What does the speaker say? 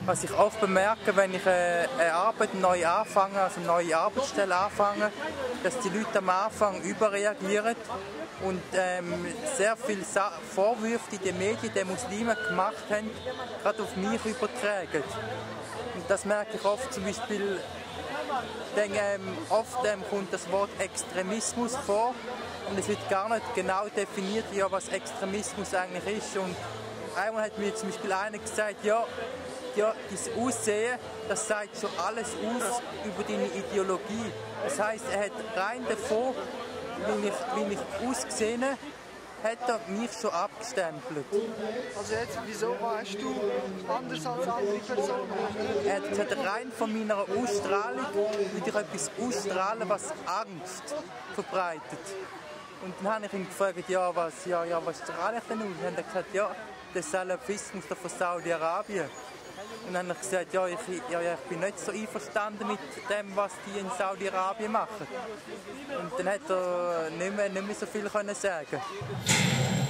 Was ich oft bemerke, wenn ich eine Arbeit neu anfange, also eine neue Arbeitsstelle anfange, dass die Leute am Anfang überreagieren und sehr viele Vorwürfe, die Medien den Muslimen gemacht haben, gerade auf mich übertragen. Und das merke ich oft zum Beispiel, oft kommt das Wort Extremismus vor und es wird gar nicht genau definiert, ja, was Extremismus eigentlich ist. Und einmal hat mir zum Beispiel einer gesagt, ja, dein Aussehen, das sagt schon alles aus über deine Ideologie. Das heisst, er hat rein davon, wie ich ausgesehen habe, hat er mich schon abgestempelt. Also jetzt, wieso warst du anders als andere Personen? Er hat gesagt, rein von meiner Ausstrahlung würde ich etwas ausstrahlen, was Angst verbreitet. Und dann habe ich ihn gefragt, was strahle ich denn aus? Und dann hat er gesagt, ja, der Salafismus von Saudi-Arabien. Und dann habe ich gesagt, ich bin nicht so einverstanden mit dem, was die in Saudi-Arabien machen. Und dann hat er nicht mehr so viel sagen können.